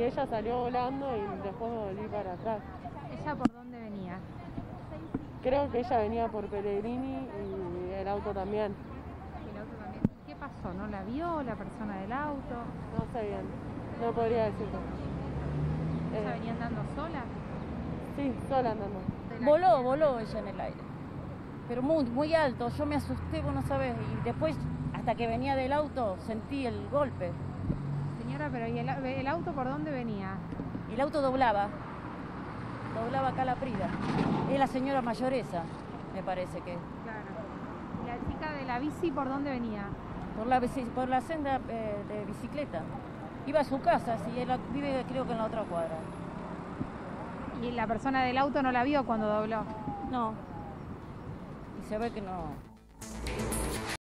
ella salió volando y después me volví para atrás. ¿Ella por dónde venía? Creo que ella venía por Pellegrini y el auto también. El auto también. ¿Qué pasó? ¿No la vio la persona del auto? No sé bien, no podría decirlo. ¿Ella venía andando sola? Sí, sola andando. Voló ella en el aire, pero muy alto. Yo me asusté, vos no sabés, y después, hasta que venía del auto, sentí el golpe. Señora, pero ¿y el auto por dónde venía? El auto doblaba acá la Prida. Es la señora mayor esa, me parece que. Claro. ¿Y la chica de la bici por dónde venía? Por la senda de bicicleta. Iba a su casa, sí, él vive creo que en la otra cuadra. ¿Y la persona del auto no la vio cuando dobló? No. Y se ve que no.